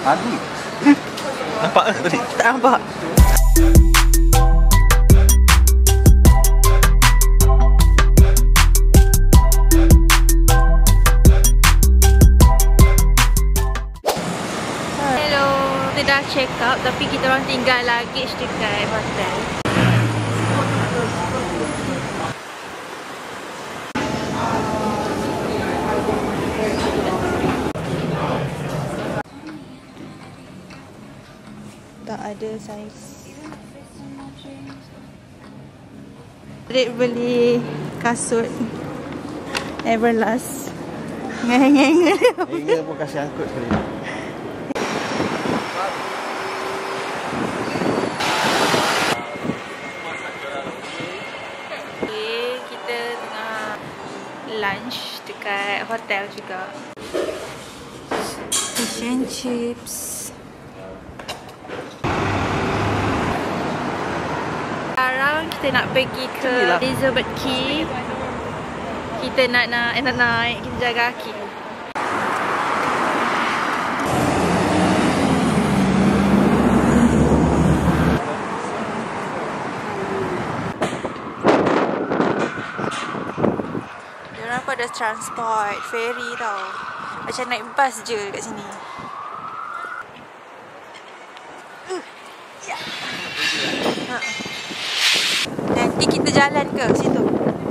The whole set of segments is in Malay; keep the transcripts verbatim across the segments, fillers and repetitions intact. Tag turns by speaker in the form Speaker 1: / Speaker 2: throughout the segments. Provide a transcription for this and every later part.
Speaker 1: Adi. Nampak ke tadi?
Speaker 2: Tak nampak. Hello, kita dah check out tapi kita orang tinggal luggage dekat hotel. Tak ada saiz. Adik beli kasut Everlast. Ngeng-ngeng.
Speaker 1: Dia pun kasih angkut sekali.
Speaker 2: Okay, kita tengah lunch dekat hotel juga. Fish and chips. Sekarang kita nak pergi ke Elizabeth Key. Kita nak nak nak naik, kita jaga kaki. Diorang pada transport ferry tau. Macam naik bas je kat sini. Uh, ya. Ha. Nanti kita jalan ke situ.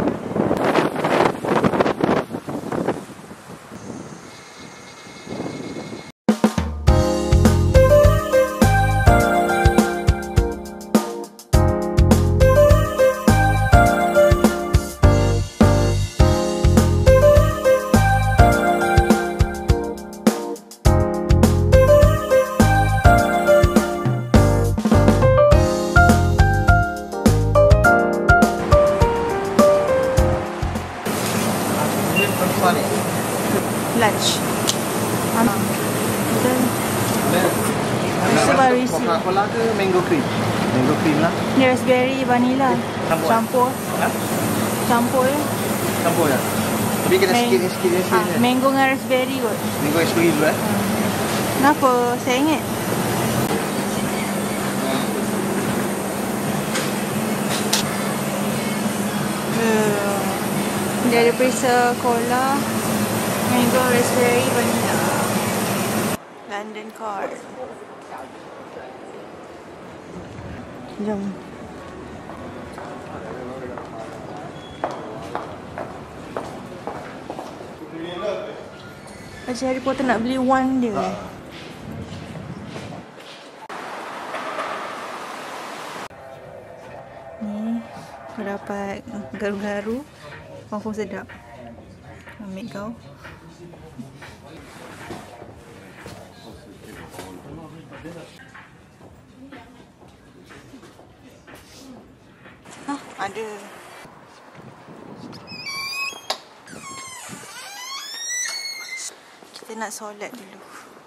Speaker 2: Lunch. Mana? Kita Coba isi.
Speaker 1: Coca-Cola ke mango cream? Mango cream lah.
Speaker 2: Ni raspberry vanilla.
Speaker 1: Campur.
Speaker 2: Campur.
Speaker 1: Ha?
Speaker 2: Campur ya.
Speaker 1: Campur ya. Tapi kena
Speaker 2: Man
Speaker 1: sikit sikit sikit.
Speaker 2: Ah, mango dengan raspberry kot.
Speaker 1: Mango raspberry dulu eh.
Speaker 2: Hmm. Kenapa? Saya ingat. Hmm. Dia ada perisa cola, mango, raspberry, vanilla. London card. Jom. Macam Harry Potter nak beli wand dia. Ni, kau dapat garu-garu. Confirm sedap. Ambil kau. Hah, ada. Kita nak solat dulu.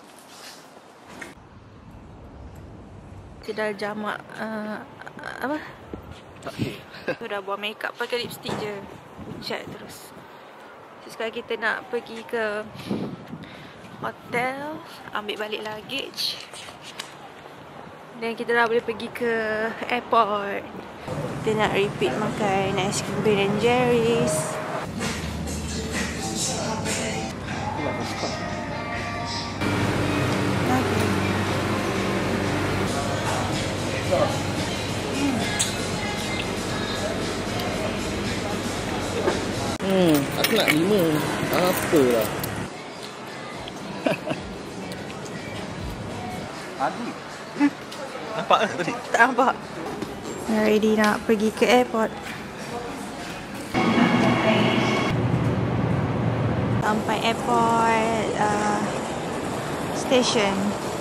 Speaker 2: Kita dah jamak uh, apa? Tu dah buat makeup, pakai lipstick je. Cat terus. So, sekarang kita nak pergi ke hotel, ambil balik luggage. Dan kita dah boleh pergi ke airport. Kita nak repeat makan ice cream Ben and Jerry's. Lagi.
Speaker 1: Hmm, aku nak lima. Apalah. Adi. Nampak ke tadi?
Speaker 2: Tak nampak. Ready nak pergi ke airport. Sampai airport uh, station.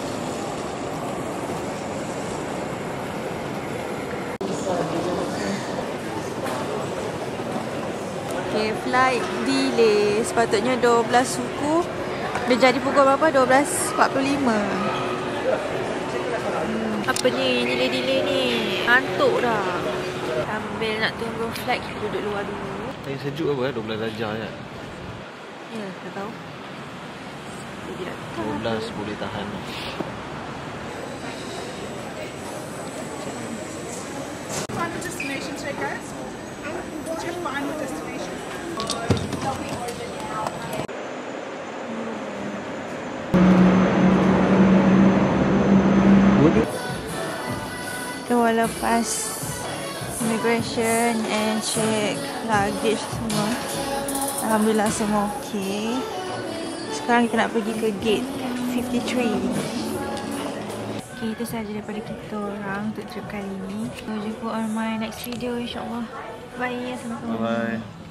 Speaker 2: Okay, flight delay. Sepatutnya dua belas suku. Dia jadi pukul berapa? dua belas empat puluh lima. Hmm, apa ni? Delay-delay ni. Ngantuk dah. Sambil nak tunggu flight, kita duduk luar dulu.
Speaker 1: Air sejuk apa? dua belas darjah je.
Speaker 2: Ya, tak tahu. Dia tidak tahu.
Speaker 1: dua belas boleh tahan.
Speaker 3: final destination.
Speaker 2: Kita dah lepas immigration and check luggage semua. Alhamdulillah semua okey. Sekarang kita nak pergi ke gate fifty-three. Okay, itu sahaja daripada kita orang untuk trip kali ni. So, jumpa on my next video insyaAllah. Bye. Assalamualaikum.
Speaker 1: Bye bye.